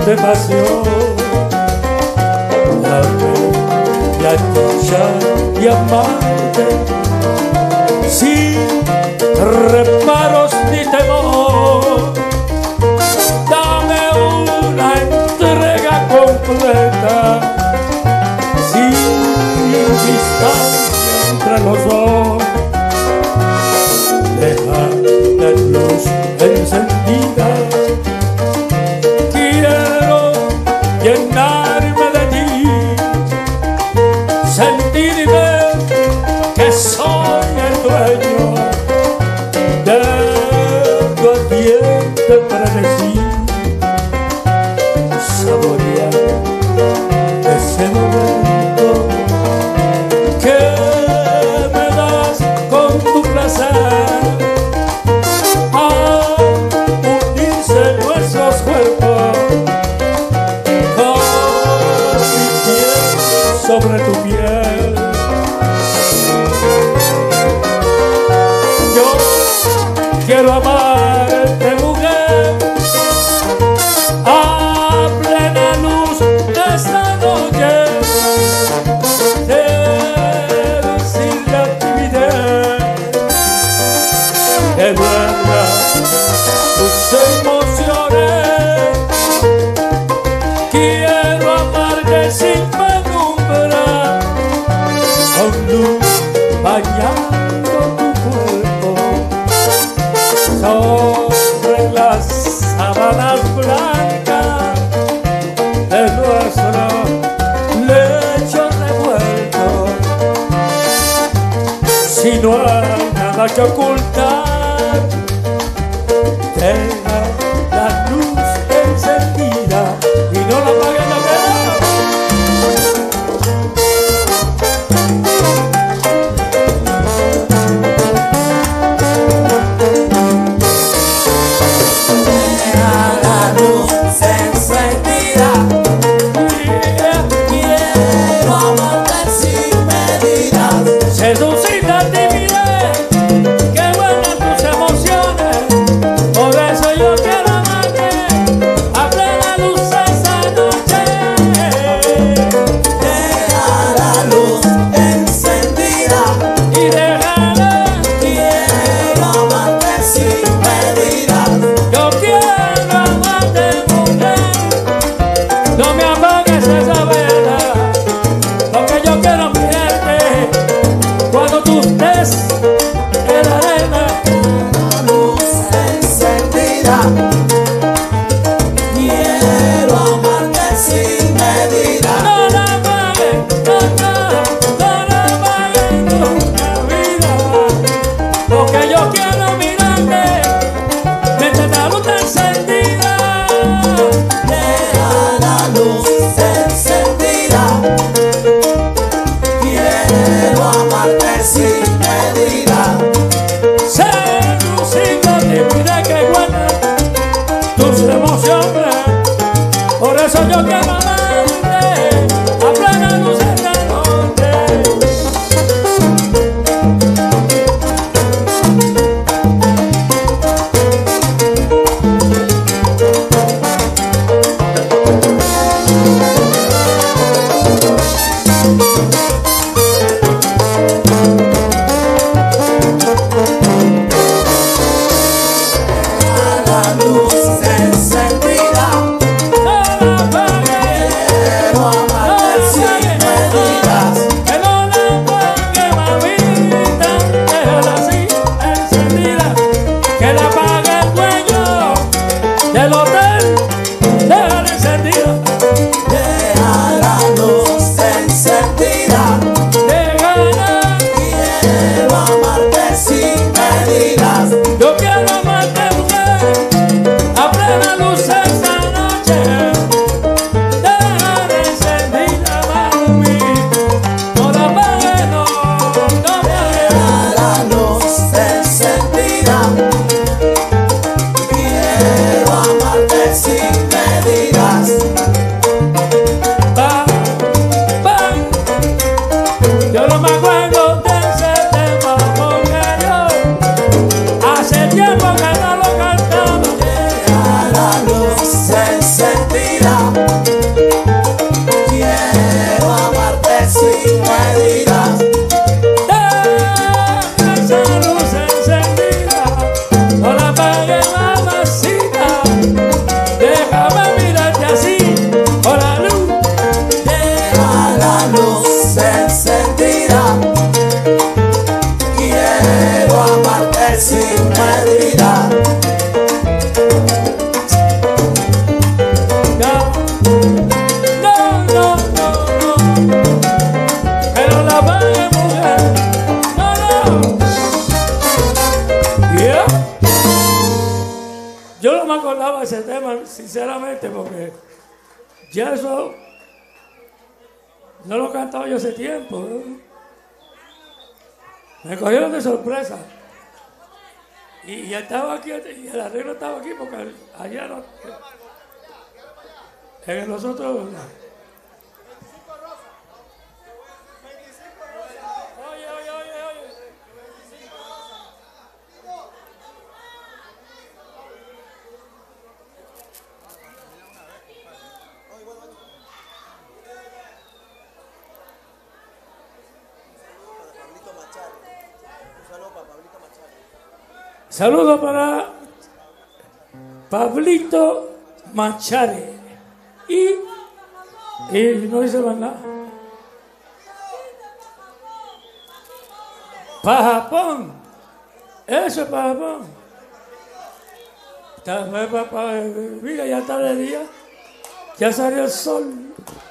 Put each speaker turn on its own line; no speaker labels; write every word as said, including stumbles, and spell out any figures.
de pasión. Dame la dicha de amarte sin reparos ni temor. Dame una entrega completa sin distancia entre los dos. Deja la luz encendida. Quiero llenarme de ti, sentirme que soy el dueño de tu ardiente frenesí, saborear ese momento que me das con tu placer. Sobre tu piel yo quiero amarte, mujer, a plena luz de esta noche. Decirle a ti mi bien que duerma tus emociones. Quiero amarte sin con luz bañando tu cuerpo sobre las sábanas blancas de nuestro lecho revuelto. Si no hay nada que ocultar, deja la luz encendida y no la apagues la vela. Seducida timidez, que buenas tus emociones, por eso yo María. No, no, no, no, no. Pero la vaga mujer, no, no. Yeah. Yo no me acordaba de ese tema, sinceramente, porque ya eso no lo cantaba yo hace tiempo, ¿no? Me cogieron de sorpresa. Y, y estaba aquí, y el arreglo estaba aquí porque allá no. En los otros. Oye, oye, oye, oye. Saludos para Pablito Machare. Y, y no dice más nada. Para Japón. Eso es para Japón. Mira, ya está de día. Ya salió el sol.